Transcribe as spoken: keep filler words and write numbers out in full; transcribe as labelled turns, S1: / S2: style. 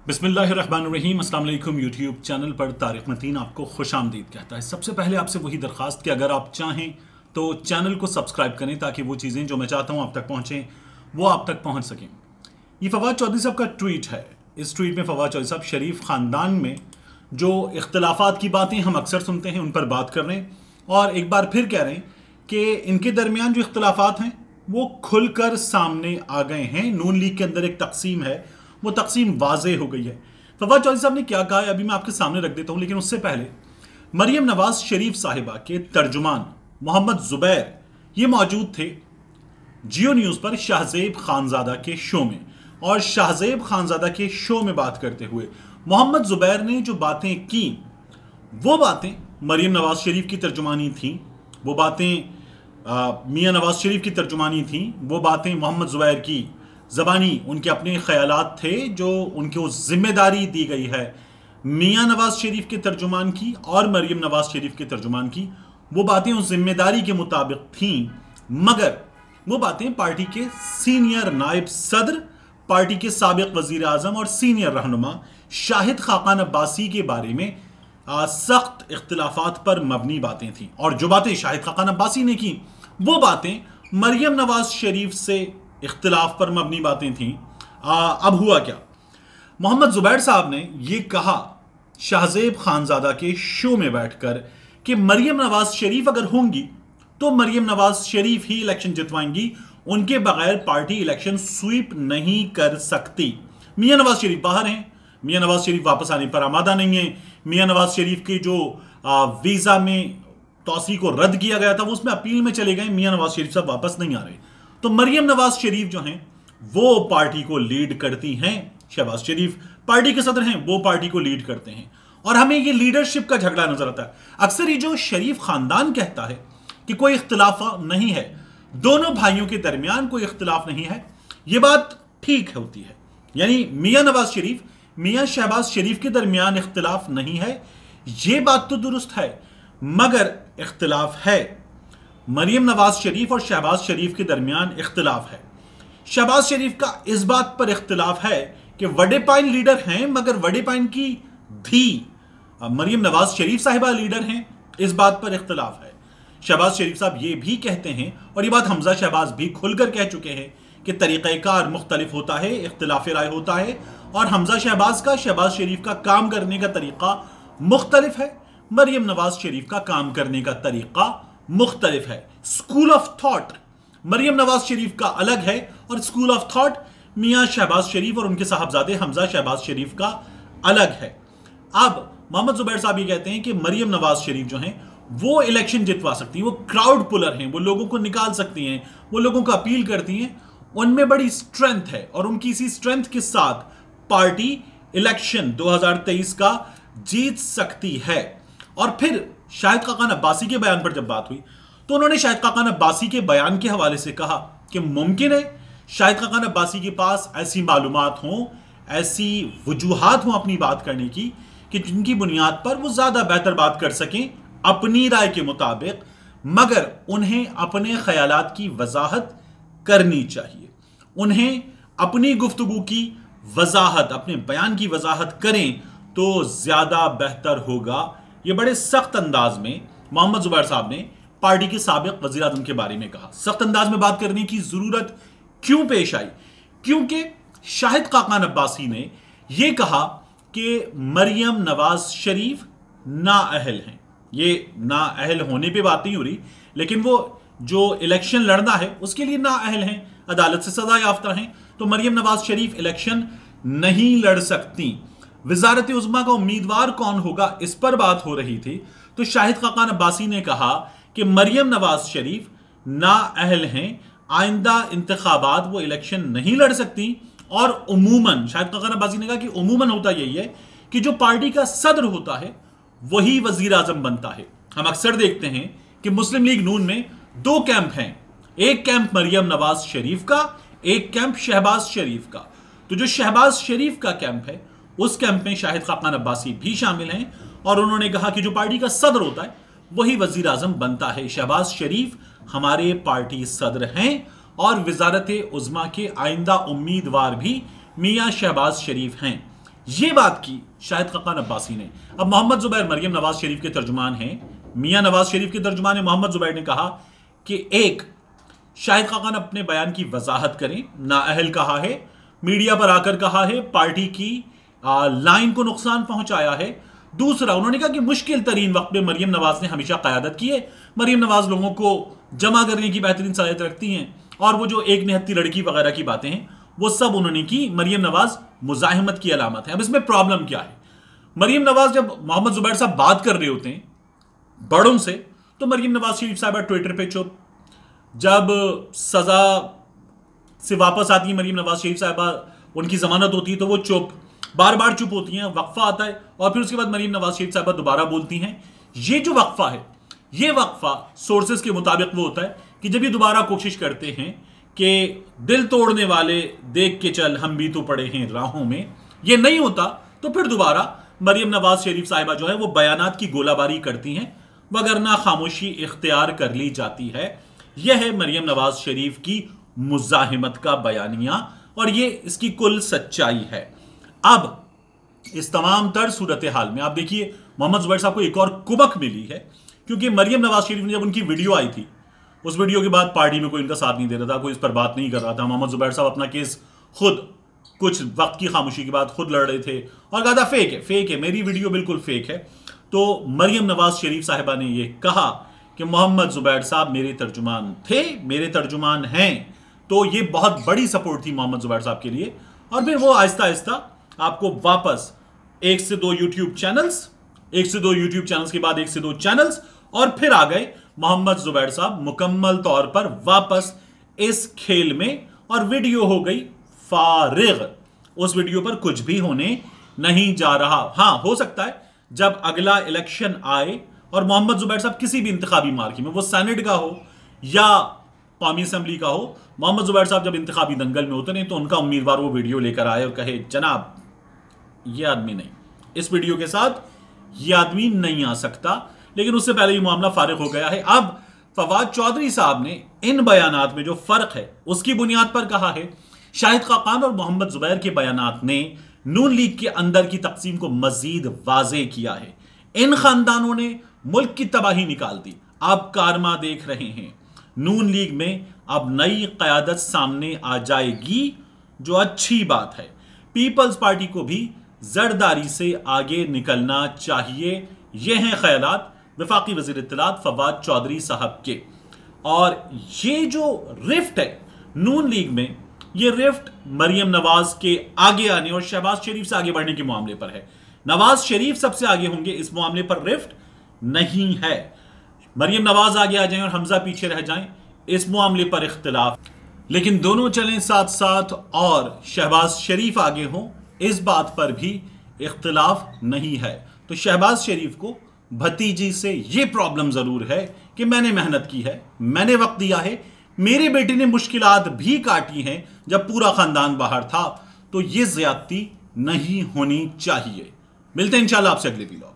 S1: बिस्मिल्लाहिर्रहमानिर्रहीम। अस्सलाम वालेकुम। यूट्यूब चैनल पर तारिक मतीन आपको खुशामदीद कहता है। सबसे पहले आपसे वही दरख्वास्त कि अगर आप चाहें तो चैनल को सब्सक्राइब करें ताकि वो चीज़ें जो मैं चाहता हूँ आप तक पहुँचें वो आप तक पहुँच सकें। ये फवाद चौधरी साहब का ट्वीट है। इस ट्वीट में फवाद चौधरी साहब शरीफ ख़ानदान में जो इख्तलाफात की बातें हम अक्सर सुनते हैं उन पर बात कर रहे हैं और एक बार फिर कह रहे हैं कि इनके दरमियान जो इख्तलाफात हैं वो खुलकर सामने आ गए हैं। नून लीग के अंदर एक तकसीम है, वो तकसीम वाज़े हो गई है। फवाद चौधरी साहब ने क्या कहा है अभी मैं आपके सामने रख देता हूं, लेकिन उससे पहले मरियम नवाज शरीफ साहिबा के तर्जुमान मोहम्मद जुबैर ये मौजूद थे जियो न्यूज़ पर शाहजेब खानजादा के शो में, और शाहजेब खानजादा के शो में बात करते हुए मोहम्मद जुबैर ने जो बातें की वो बातें मरियम नवाज शरीफ की तर्जुमानी थी, वो बातें मियाँ नवाज शरीफ की तर्जुमानी थी, वो बातें मोहम्मद जुबैर की ज़बानी उनके अपने ख्यालात थे जो उनको जिम्मेदारी दी गई है मियाँ नवाज शरीफ के तर्जुमान की और मरियम नवाज शरीफ के तर्जुमान की। वो बातें उस जिम्मेदारी के मुताबिक थीं, मगर वो बातें पार्टी के सीनियर नायब सदर, पार्टी के साबिक वजीर आजम और सीनियर रहनुमा शाहिद खाकान अब्बासी के बारे में सख्त इख्तिलाफात पर मबनी बातें थीं। और जो बातें शाहिद खाकान अब्बासी ने की वो बातें मरियम नवाज शरीफ से इख्तिलाफ पर मबनी बातें थीं। अब हुआ क्या, मोहम्मद जुबैर साहब ने यह कहा शाहजेब खानजादा के शो में बैठकर कि मरियम नवाज शरीफ अगर होंगी तो मरियम नवाज शरीफ ही इलेक्शन जितवाएंगी, उनके बगैर पार्टी इलेक्शन स्वीप नहीं कर सकती। मियाँ नवाज शरीफ बाहर हैं, मियाँ नवाज शरीफ वापस आने पर आमादा नहीं है। मियाँ नवाज शरीफ के जो वीज़ा में तौसी को रद्द किया गया था वो उसमें अपील में चले गए, मियाँ नवाज शरीफ साहब वापस नहीं आ रहे। तो मरियम नवाज शरीफ जो हैं वो पार्टी को लीड करती हैं, शहबाज शरीफ पार्टी के सदर हैं, वो पार्टी को लीड करते हैं, और हमें ये लीडरशिप का झगड़ा नजर आता है। अक्सर ये जो शरीफ खानदान कहता है कि कोई इख्तिलाफ नहीं है, दोनों भाइयों के दरमियान कोई इख्तिलाफ नहीं है, ये बात ठीक होती है। यानी मियाँ नवाज शरीफ मियाँ शहबाज शरीफ के दरमियान इख्तिलाफ नहीं है, ये बात तो दुरुस्त है, मगर इख्तिलाफ है मरियम नवाज शरीफ और शहबाज शरीफ के दरमियान इख्तिलाफ है। शहबाज शरीफ का इस बात पर इख्तिलाफ है कि वडे पाइन लीडर हैं, मगर वडे पाइन की धी मरियम नवाज शरीफ साहिबा लीडर हैं, इस बात पर इख्तिलाफ है। शहबाज शरीफ साहब ये भी कहते हैं, और ये बात हमजा शहबाज भी खुलकर कह चुके हैं कि तरीक़ेकार मुख्तलिफ होता है, इख्तिलाफ राय होता है, और हमजा शहबाज का शहबाज शरीफ का काम करने का तरीका मुख्तलिफ है, मरियम नवाज शरीफ का काम करने का तरीका मुख्तलिफ है। School of thought Maryam Nawaz Sharif का अलग है और स्कूल ऑफ थॉट मियाँ शहबाज शरीफ और उनके साहबजादे हमजा शहबाज शरीफ का अलग है। अब मोहम्मद जुबैर साहब ये कहते हैं कि मरियम नवाज शरीफ जो हैं वो इलेक्शन जितवा सकती हैं, वो क्राउड पुलर हैं, वो लोगों को निकाल सकती हैं, वो लोगों को अपील करती हैं, उनमें बड़ी स्ट्रेंथ है, और उनकी इसी स्ट्रेंथ के साथ पार्टी इलेक्शन दो हज़ार तेईस का जीत सकती है। और फिर शाहिद खाकान अब्बासी के बयान पर जब बात हुई तो उन्होंने शाहिद खाकान अब्बासी के बयान के हवाले से कहा कि मुमकिन है शाहिद खाकान अब्बासी के पास ऐसी मालूमात हों, ऐसी वजूहात हों अपनी बात करने की कि जिनकी बुनियाद पर वो ज़्यादा बेहतर बात कर सकें अपनी राय के मुताबिक, मगर उन्हें अपने ख्यालात की वजाहत करनी चाहिए, उन्हें अपनी गुफ्तगू की वजाहत, अपने बयान की वजाहत करें तो ज़्यादा बेहतर होगा। ये बड़े सख्त अंदाज में मोहम्मद जुबैर साहब ने पार्टी के साबिक वज़ीर आज़म के बारे में कहा। सख्त अंदाज में बात करने की जरूरत क्यों पेश आई? क्योंकि शाहिद खाकान अब्बासी ने यह कहा कि मरियम नवाज शरीफ नाअहल हैं। ये नाअहल होने पे बात नहीं हो रही, लेकिन वो जो इलेक्शन लड़ना है उसके लिए नाअहल हैं, अदालत से सजा याफ्ता हैं, तो मरियम नवाज शरीफ इलेक्शन नहीं लड़ सकती। वजारत उज़्मा का उम्मीदवार कौन होगा इस पर बात हो रही थी, तो शाहिद खाकान अब्बासी ने कहा कि मरियम नवाज शरीफ नाअहल हैं, आइंदा इंतखाबात वो इलेक्शन नहीं लड़ सकती, और उमूमन शाहिद खाकान अब्बासी ने कहा कि उमूमन होता यही है कि जो पार्टी का सदर होता है वही वजीर आजम बनता है। हम अक्सर देखते हैं कि मुस्लिम लीग नून में दो कैंप हैं, एक कैंप मरियम नवाज शरीफ का, एक कैंप शहबाज शरीफ का। तो जो शहबाज शरीफ का कैंप है उस कैंप में शाहिद खाकान अब्बासी भी शामिल हैं, और उन्होंने कहा कि जो पार्टी का सदर होता है वही वजीर आजम बनता है। शहबाज शरीफ हमारे पार्टी सदर हैं और वजारत उज़्मा के आइंदा उम्मीदवार भी मियाँ शहबाज शरीफ हैं। ये बात की शाहिद खाकान अब्बासी ने। अब मोहम्मद जुबैर मरियम नवाज शरीफ के तर्जुमान हैं, मियां नवाज शरीफ के तर्जुमान हैं। मोहम्मद जुबैर ने कहा कि एक, शाहिद खाकान अपने बयान की वजाहत करें, नाअहल कहा है, मीडिया पर आकर कहा है, पार्टी की आ, लाइन को नुकसान पहुंचाया है। दूसरा, उन्होंने कहा कि मुश्किल तरीन वक्त में मरियम नवाज ने हमेशा क़यादत की है। मरियम नवाज लोगों को जमा करने की बेहतरीन सलाहियत रखती हैं, और वो जो एक निहत्ती लड़की वगैरह की बातें हैं वो सब उन्होंने की। मरियम नवाज मुजाहिमत की अलामत है। अब इसमें प्रॉब्लम क्या है? मरियम नवाज जब मोहम्मद जुबैर साहब बात कर रहे होते हैं बड़ों से, तो मरियम नवाज शरीफ साहब ट्विटर पे चुप, जब सजा से वापस आती है मरियम नवाज शरीफ साहबा, उनकी जमानत होती है तो वो चुप, बार बार चुप होती हैं, वक्फा आता है और फिर उसके बाद मरियम नवाज शरीफ साहबा दोबारा बोलती हैं। ये जो वक्फा है, ये वक्फा सोर्सेज के मुताबिक वो होता है कि जब ये दोबारा कोशिश करते हैं कि दिल तोड़ने वाले देख के चल हम भी तो पड़े हैं राहों में, ये नहीं होता तो फिर दोबारा मरियम नवाज शरीफ साहिबा जो है वो बयानात की गोलाबारी करती हैं, वगरना खामोशी इख्तियार कर ली जाती है। यह है मरियम नवाज शरीफ की मुजाहिमत का बयानिया और ये इसकी कुल सच्चाई है। अब इस तमाम तर सूरत हाल में आप देखिए मोहम्मद जुबैर साहब को एक और कुबक मिली है, क्योंकि मरियम नवाज शरीफ ने जब उनकी वीडियो आई थी, उस वीडियो के बाद पार्टी में कोई इनका साथ नहीं दे रहा था, कोई इस पर बात नहीं कर रहा था। मोहम्मद जुबैर साहब अपना केस खुद कुछ वक्त की खामोशी के बाद खुद लड़ रहे थे और कहा था फेक है, फेक है, मेरी वीडियो बिल्कुल फेक है। तो मरियम नवाज शरीफ साहिबा ने यह कहा कि मोहम्मद जुबैर साहब मेरे तर्जुमान थे, मेरे तर्जुमान हैं। तो ये बहुत बड़ी सपोर्ट थी मोहम्मद जुबैर साहब के लिए। और फिर वो आहिस्ता आहिस्ता आपको वापस एक से दो यूट्यूब चैनल्स, एक से दो यूट्यूब चैनल्स के बाद एक से दो चैनल्स, और फिर आ गए मोहम्मद जुबैर साहब मुकम्मल तौर पर वापस इस खेल में, और वीडियो हो गई फारिग। उस वीडियो पर कुछ भी होने नहीं जा रहा। हां, हो सकता है जब अगला इलेक्शन आए और मोहम्मद जुबैर साहब किसी भी इंतखाबी मार्के में, वो सेनेट का हो या कौमी असेंबली का हो, मोहम्मद जुबैर साहब जब इंतखाबी दंगल में होते नहीं तो उनका उम्मीदवार वो वीडियो लेकर आए और कहे जनाब ये आदमी नहीं, इस वीडियो के साथ ये आदमी नहीं आ सकता। लेकिन उससे पहले ये मामला फारिग हो गया है। अब फवाद चौधरी साहब ने इन बयानात में जो फर्क है उसकी बुनियाद पर कहा है। शाहिद खाकान और मोहम्मद जुबैर के बयानात ने नून लीग के अंदर की तकसीम को मजीद वाज़ेह किया है। इन खानदानों ने मुल्क की तबाही निकाल दी, अब कारमा देख रहे हैं। नून लीग में अब नई क़यादत सामने आ जाएगी, जो अच्छी बात है। पीपल्स पार्टी को भी जरदारी से आगे निकलना चाहिए। ये हैं ख्यालात वफाकी वज़ीर इत्तलात फवाद चौधरी साहब के। और ये जो रिफ्ट है नून लीग में, ये रिफ्ट मरियम नवाज के आगे आने और शहबाज शरीफ से आगे बढ़ने के मामले पर है। नवाज शरीफ सबसे आगे होंगे इस मामले पर, रिफ्ट नहीं है। मरियम नवाज आगे आ जाएं और हमजा पीछे रह जाएं, इस मामले पर इख्तिलाफ। लेकिन दोनों चलें साथ साथ और शहबाज शरीफ आगे हों, इस बात पर भी इख्तिलाफ नहीं है। तो शहबाज शरीफ को भतीजी से यह प्रॉब्लम जरूर है कि मैंने मेहनत की है, मैंने वक्त दिया है, मेरे बेटे ने मुश्किलात भी काटी हैं जब पूरा खानदान बाहर था, तो यह ज्यादती नहीं होनी चाहिए। मिलते हैं इंशाल्लाह आपसे अगले वीडियो।